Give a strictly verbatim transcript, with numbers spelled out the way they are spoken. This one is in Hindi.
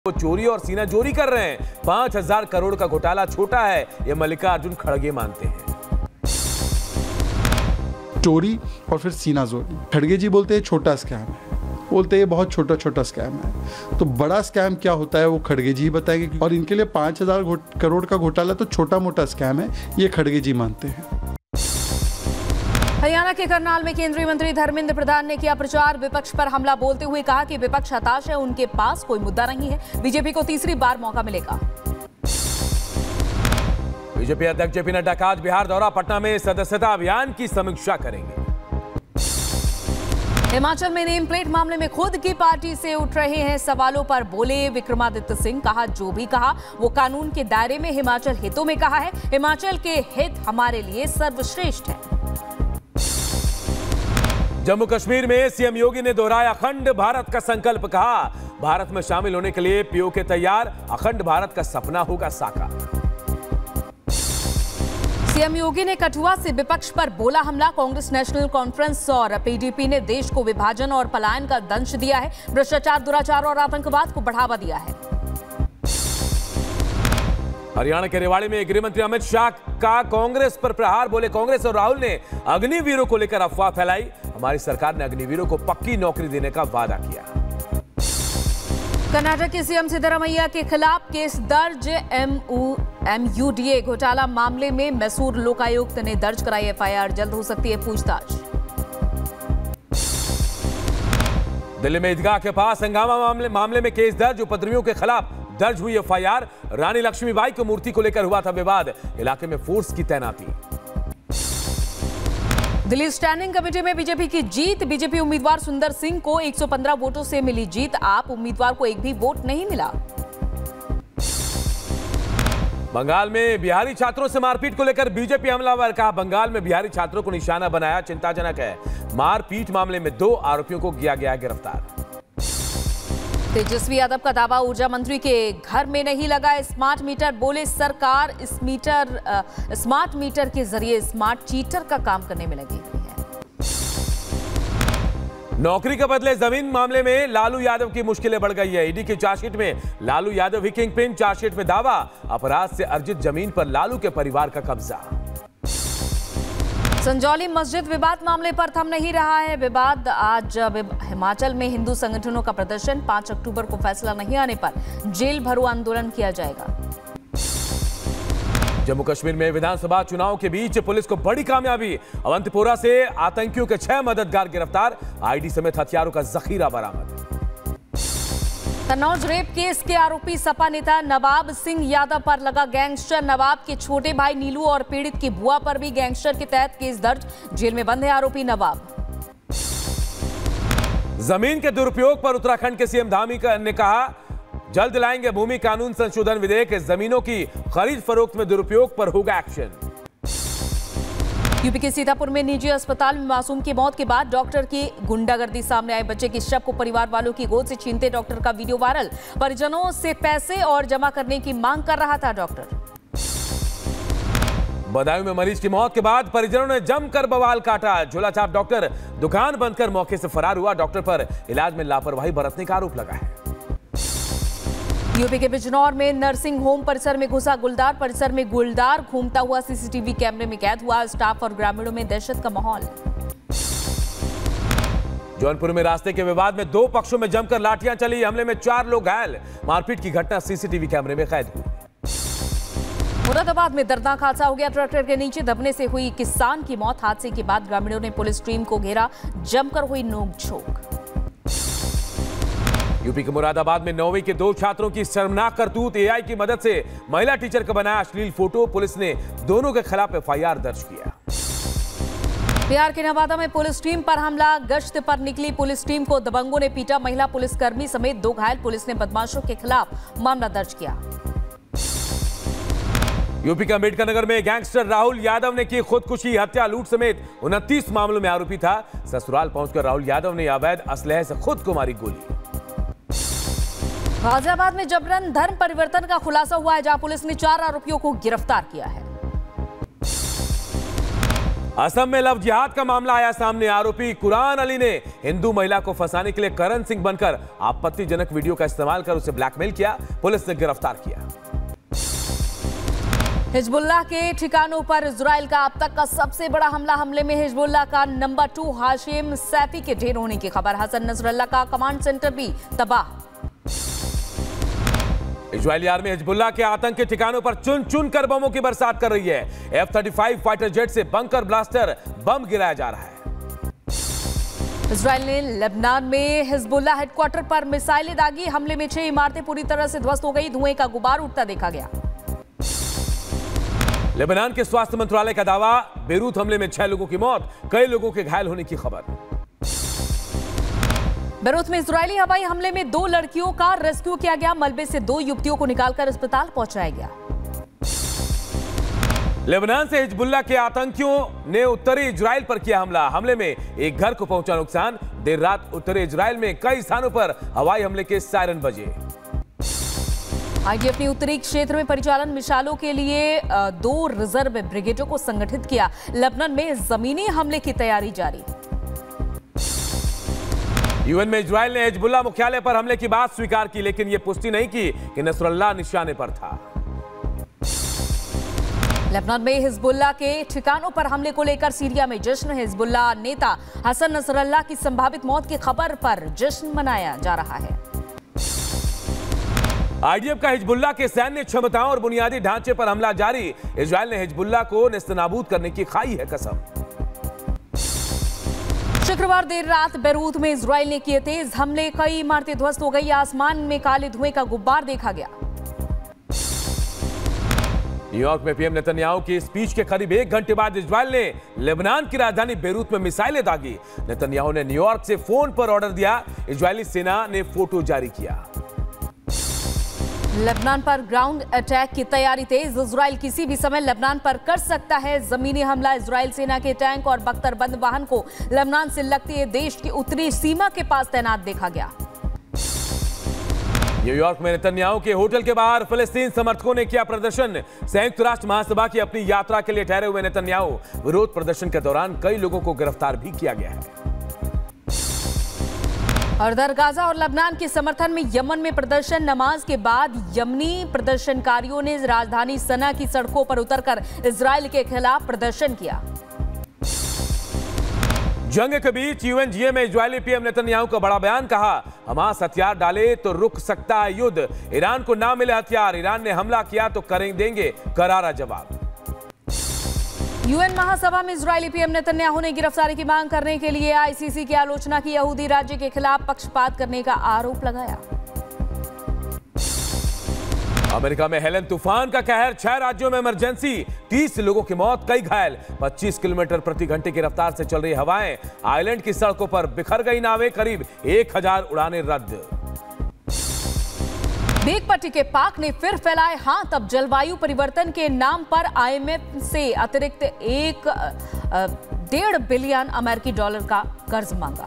वो चोरी और सीना चोरी कर रहे हैं। पांच हजार करोड़ का घोटाला छोटा है, ये मल्लिकार्जुन खड़गे मानते हैं। चोरी और फिर सीना चोरी। खड़गे जी बोलते हैं छोटा स्कैम है, बोलते हैं बहुत छोटा छोटा स्कैम है। तो बड़ा स्कैम क्या होता है वो खड़गे जी बताएंगे, और इनके लिए पांच हजार करोड़ का घोटाला तो छोटा मोटा स्कैम है, ये खड़गे जी मानते हैं। हरियाणा के करनाल में केंद्रीय मंत्री धर्मेंद्र प्रधान ने किया प्रचार। विपक्ष पर हमला बोलते हुए कहा कि विपक्ष हताश है, उनके पास कोई मुद्दा नहीं है, बीजेपी को तीसरी बार मौका मिलेगा। बीजेपी अध्यक्ष जेपी नड्डा का आज बिहार दौरा, पटना में सदस्यता अभियान की समीक्षा करेंगे। हिमाचल में नेम प्लेट मामले में खुद की पार्टी से उठ रहे हैं सवालों पर बोले विक्रमादित्य सिंह। कहा जो भी कहा वो कानून के दायरे में हिमाचल हितों में कहा है, हिमाचल के हित हमारे लिए सर्वश्रेष्ठ है। जम्मू कश्मीर में सीएम योगी ने दोहराया अखंड भारत का संकल्प। कहा भारत में शामिल होने के लिए पीओके तैयार, अखंड भारत का सपना होगा साकार। सीएम योगी ने कठुआ से विपक्ष पर बोला हमला। कांग्रेस नेशनल कॉन्फ्रेंस और पीडीपी ने देश को विभाजन और पलायन का दंश दिया है, भ्रष्टाचार, दुराचार और आतंकवाद को बढ़ावा दिया है। हरियाणा के रेवाड़ी में गृह मंत्री अमित शाह का कांग्रेस पर प्रहार। बोले कांग्रेस और राहुल ने अग्निवीरों को लेकर अफवाह फैलाई, हमारी सरकार ने अग्निवीरों को पक्की नौकरी देने का वादा किया। कर्नाटक के सीएम सिद्धरामैया के खिलाफ केस दर्ज। एमयूडीए घोटाला मामले में मैसूर लोकायुक्त ने दर्ज कराई एफआईआर, जल्द हो सकती है पूछताछ। दिल्ली में ईदगाह के पास हंगामा मामले मामले में केस दर्ज, उपद्रवियों के खिलाफ दर्ज हुई एफआईआर। रानी लक्ष्मीबाई की मूर्ति को लेकर हुआ था विवाद, इलाके में फोर्स की तैनाती। दिल्ली स्टैंडिंग कमेटी में बीजेपी की जीत। बीजेपी उम्मीदवार सुंदर सिंह को एक सौ पंद्रह वोटों से मिली जीत। आप उम्मीदवार को एक भी वोट नहीं मिला। बंगाल में बिहारी छात्रों से मारपीट को लेकर बीजेपी हमलावर। कहा बंगाल में बिहारी छात्रों को निशाना बनाया चिंताजनक है। मारपीट मामले में दो आरोपियों को किया गया गिरफ्तार। तेजस्वी यादव का दावा ऊर्जा मंत्री के घर में नहीं लगा स्मार्ट मीटर। बोले सरकार इस मीटर आ, स्मार्ट मीटर के जरिए स्मार्ट चीटर का काम करने में लगी हुई है। नौकरी के बदले जमीन मामले में लालू यादव की मुश्किलें बढ़ गई है। ईडी की चार्जशीट में लालू यादव ही किंग पिन। चार्जशीट में दावा अपराध से अर्जित जमीन पर लालू के परिवार का कब्जा। संजौली मस्जिद विवाद मामले पर थम नहीं रहा है विवाद। आज हिमाचल में हिंदू संगठनों का प्रदर्शन। पांच अक्टूबर को फैसला नहीं आने पर जेल भरो आंदोलन किया जाएगा। जम्मू कश्मीर में विधानसभा चुनाव के बीच पुलिस को बड़ी कामयाबी। अवंतपोरा से आतंकियों के छह मददगार गिरफ्तार, आईडी समेत हथियारों का जखीरा बरामद। कन्नौज रेप केस के आरोपी सपा नेता नवाब सिंह यादव पर लगा गैंगस्टर। नवाब के छोटे भाई नीलू और पीड़ित की बुआ पर भी गैंगस्टर के तहत केस दर्ज। जेल में बंद है आरोपी नवाब। जमीन के दुरुपयोग पर उत्तराखंड के सीएम धामी ने कहा जल्द लाएंगे भूमि कानून संशोधन विधेयक। जमीनों की खरीद फरोख्त में दुरुपयोग पर होगा एक्शन। यूपी के सीतापुर में निजी अस्पताल में मासूम की मौत के बाद डॉक्टर की गुंडागर्दी सामने आए। बच्चे के शव को परिवार वालों की गोद से छीनते डॉक्टर का वीडियो वायरल। परिजनों से पैसे और जमा करने की मांग कर रहा था डॉक्टर। बदायूं में मरीज की मौत के बाद परिजनों ने जमकर बवाल काटा। झोलाछाप डॉक्टर दुकान बंद कर मौके से फरार हुआ। डॉक्टर पर इलाज में लापरवाही बरतने का आरोप लगा है। यूपी के बिजनौर में नर्सिंग होम परिसर में घुसा गुलदार। परिसर में गुलदार घूमता हुआ सीसीटीवी कैमरे में कैद हुआ। स्टाफ और ग्रामीणों में दहशत का माहौल। जौनपुर में रास्ते के विवाद में दो पक्षों में जमकर लाठियां चली। हमले में चार लोग घायल। मारपीट की घटना सीसीटीवी कैमरे में कैद हुई। मुरादाबाद में दर्दनाक हादसा हो गया। ट्रैक्टर के नीचे दबने से हुई किसान की मौत। हादसे के बाद ग्रामीणों ने पुलिस टीम को घेरा, जमकर हुई नोकझोंक। यूपी के मुरादाबाद में नौवीं के दो छात्रों की शर्मनाक करतूत। एआई की मदद से महिला टीचर का बनाया अश्लील फोटो। पुलिस ने दोनों के खिलाफ एफआईआर दर्ज किया। बिहार के नवादा में पुलिस टीम पर हमला। गश्त पर निकली पुलिस टीम को दबंगों ने पीटा। महिला पुलिसकर्मी समेत दो घायल। पुलिस ने बदमाशों के खिलाफ मामला दर्ज किया। यूपी के अंबेडकर नगर में गैंगस्टर राहुल यादव ने की खुदकुशी। हत्या, लूट समेत उनतीस मामलों में आरोपी था। ससुराल पहुंचकर राहुल यादव ने अवैध असलहे से खुद को मारी गोली। गाजियाबाद में जबरन धर्म परिवर्तन का खुलासा हुआ है, जहां पुलिस ने चार आरोपियों को गिरफ्तार किया है। असम में लव जिहाद का मामला आया सामने। आरोपी कुरान अली ने हिंदू महिला को फंसाने के लिए करण सिंह बनकर आपत्तिजनक वीडियो का इस्तेमाल कर उसे ब्लैकमेल किया। पुलिस ने गिरफ्तार किया। हिजबुल्लाह के ठिकानों पर इजराइल का अब तक का सबसे बड़ा हमला। हमले में हिजबुल्लाह का नंबर टू हाशिम सैफी के ढेर होने की खबर। हसन नसरल्लाह का कमांड सेंटर भी तबाह। इजरायली आर्मी हिजबुल्लाह के आतंक के ठिकानों पर चुन चुन कर बमों की बरसात कर रही है। F thirty five fighter jet से बंकर ब्लास्टर बम गिराया जा रहा है। इजराइल ने लेबनान में हिजबुल्लाह हेडक्वार्टर पर मिसाइलें दागी। हमले में छह इमारतें पूरी तरह से ध्वस्त हो गई। धुएं का गुबार उठता देखा गया। लेबनान के स्वास्थ्य मंत्रालय का दावा, बेरूत हमले में छह लोगों की मौत, कई लोगों के घायल होने की खबर। बेरूत में इजरायली हवाई हमले में दो लड़कियों का रेस्क्यू किया गया। मलबे से दो युवतियों को निकालकर अस्पताल पहुंचाया गया। लेबनान से हिजबुल्लाह के आतंकियों ने उत्तरी इजराइल पर किया हमला। हमले में एक घर को पहुंचा नुकसान। देर रात उत्तरी इजराइल में कई स्थानों पर हवाई हमले के सायरन बजे। आईडीएफ ने उत्तरी क्षेत्र में परिचालन मिसालों के लिए दो रिजर्व ब्रिगेडों को संगठित किया। लेबनान में जमीनी हमले की तैयारी जारी। यूएन में इजराइल ने हिजबुल्लाह मुख्यालय पर हमले की बात स्वीकार की, लेकिन यह पुष्टि नहीं की कि नसरुल्लाह निशाने पर था। लेबनान में हिजबुल्लाह के ठिकानों पर हमले को लेकर सीरिया में जश्न। हिजबुल्लाह नेता हसन नसरुल्लाह की संभावित मौत की खबर पर जश्न मनाया जा रहा है। आईडीएफ का हिजबुल्लाह के सैन्य क्षमताओं और बुनियादी ढांचे पर हमला जारी। इजराइल ने हिजबुल्लाह को नेस्तनाबूद करने की खाई है कसम। शुक्रवार देर रात बेरूत में इजराइल ने किए तेज हमले। कई इमारतें ध्वस्त हो गई। आसमान में काले धुएं का गुब्बार देखा गया। न्यूयॉर्क में पीएम नेतन्याहू की स्पीच के करीब एक घंटे बाद इजराइल ने लेबनान की राजधानी बेरूत में मिसाइलें दागी। नेतन्याहू ने न्यूयॉर्क से फोन पर ऑर्डर दिया। इजरायली सेना ने फोटो जारी किया। लेबनान पर ग्राउंड अटैक की तैयारी तेज। इजराइल किसी भी समय लेबनान पर कर सकता है जमीनी हमला। इजराइल सेना के टैंक और बख्तरबंद वाहन को लेबनान से लगती है देश की उत्तरी सीमा के पास तैनात देखा गया। न्यूयॉर्क में नेतन्याहू के होटल के बाहर फिलिस्तीन समर्थकों ने किया प्रदर्शन। संयुक्त राष्ट्र महासभा की अपनी यात्रा के लिए ठहरे हुए नेतन्याहू विरोध प्रदर्शन के दौरान कई लोगों को गिरफ्तार भी किया गया है। और उधर गाजा और लेबनान के समर्थन में यमन में प्रदर्शन। नमाज के बाद यमनी प्रदर्शनकारियों ने राजधानी सना की सड़कों पर उतरकर इजराइल के खिलाफ प्रदर्शन किया। जंग के बीच यूएनजीए में इजरायली पीएम नेतन्याहू का बड़ा बयान, कहा हमास हथियार डाले तो रुक सकता है युद्ध। ईरान को ना मिले हथियार, ईरान ने हमला किया तो करें देंगे करारा जवाब। यूएन महासभा में इजरायली पीएम नेतन्याहू ने गिरफ्तारी की मांग करने के लिए आईसीसी की आलोचना की। यहूदी राज्य के खिलाफ पक्षपात करने का आरोप लगाया। अमेरिका में हेलन तूफान का कहर, छह राज्यों में इमरजेंसी, तीस लोगों की मौत, कई घायल। पच्चीस किलोमीटर प्रति घंटे की रफ्तार से चल रही हवाएं। आइलैंड की सड़कों पर बिखर गई नावें, करीब एक हजार उड़ानें रद्द। बेग पट्टी के पाक ने फिर फैलाए हाथ। अब जलवायु परिवर्तन के नाम पर आईएमएफ से अतिरिक्त एक डेढ़ बिलियन अमेरिकी डॉलर का कर्ज मांगा।